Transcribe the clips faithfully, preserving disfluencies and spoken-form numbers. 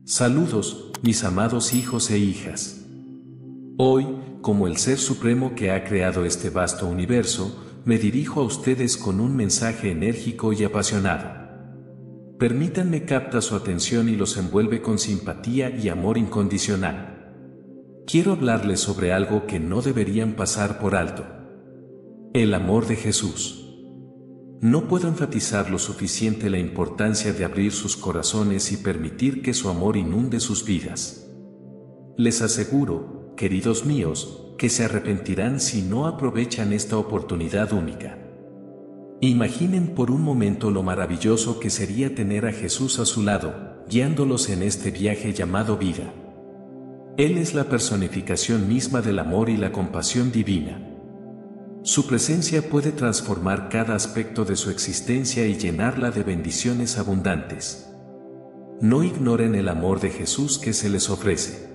Saludos, mis amados hijos e hijas. Hoy, como el Ser Supremo que ha creado este vasto universo, me dirijo a ustedes con un mensaje enérgico y apasionado. Permítanme captar su atención y los envuelve con simpatía y amor incondicional. Quiero hablarles sobre algo que no deberían pasar por alto. El amor de Jesús. No puedo enfatizar lo suficiente la importancia de abrir sus corazones y permitir que su amor inunde sus vidas. Les aseguro, queridos míos, que se arrepentirán si no aprovechan esta oportunidad única. Imaginen por un momento lo maravilloso que sería tener a Jesús a su lado, guiándolos en este viaje llamado vida. Él es la personificación misma del amor y la compasión divina. Su presencia puede transformar cada aspecto de su existencia y llenarla de bendiciones abundantes. No ignoren el amor de Jesús que se les ofrece.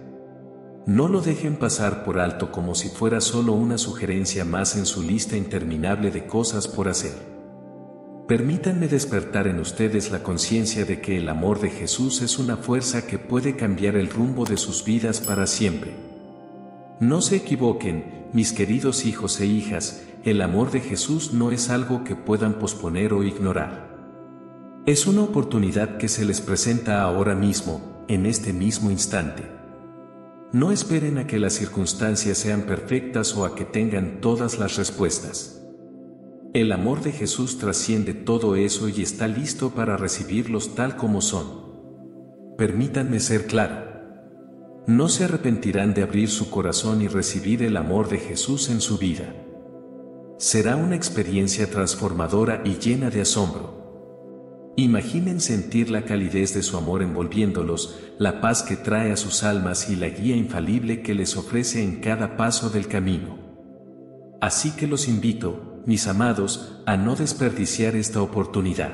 No lo dejen pasar por alto como si fuera solo una sugerencia más en su lista interminable de cosas por hacer. Permítanme despertar en ustedes la conciencia de que el amor de Jesús es una fuerza que puede cambiar el rumbo de sus vidas para siempre. No se equivoquen, mis queridos hijos e hijas, el amor de Jesús no es algo que puedan posponer o ignorar. Es una oportunidad que se les presenta ahora mismo, en este mismo instante. No esperen a que las circunstancias sean perfectas o a que tengan todas las respuestas. El amor de Jesús trasciende todo eso y está listo para recibirlos tal como son. Permítanme ser claro. No se arrepentirán de abrir su corazón y recibir el amor de Jesús en su vida. Será una experiencia transformadora y llena de asombro. Imaginen sentir la calidez de su amor envolviéndolos, la paz que trae a sus almas y la guía infalible que les ofrece en cada paso del camino. Así que los invito, mis amados, a no desperdiciar esta oportunidad.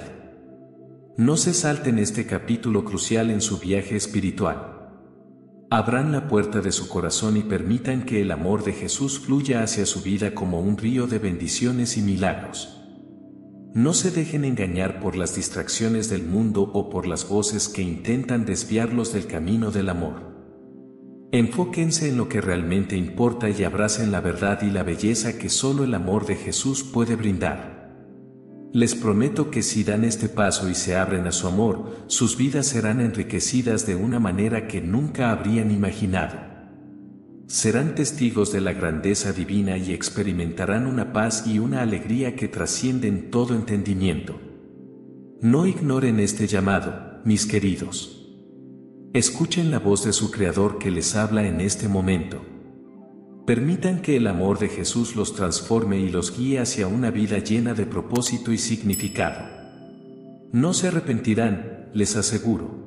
No se salten este capítulo crucial en su viaje espiritual. Abran la puerta de su corazón y permitan que el amor de Jesús fluya hacia su vida como un río de bendiciones y milagros. No se dejen engañar por las distracciones del mundo o por las voces que intentan desviarlos del camino del amor. Enfóquense en lo que realmente importa y abracen la verdad y la belleza que solo el amor de Jesús puede brindar. Les prometo que si dan este paso y se abren a su amor, sus vidas serán enriquecidas de una manera que nunca habrían imaginado. Serán testigos de la grandeza divina y experimentarán una paz y una alegría que trascienden todo entendimiento. No ignoren este llamado, mis queridos. Escuchen la voz de su Creador que les habla en este momento. Permitan que el amor de Jesús los transforme y los guíe hacia una vida llena de propósito y significado. No se arrepentirán, les aseguro.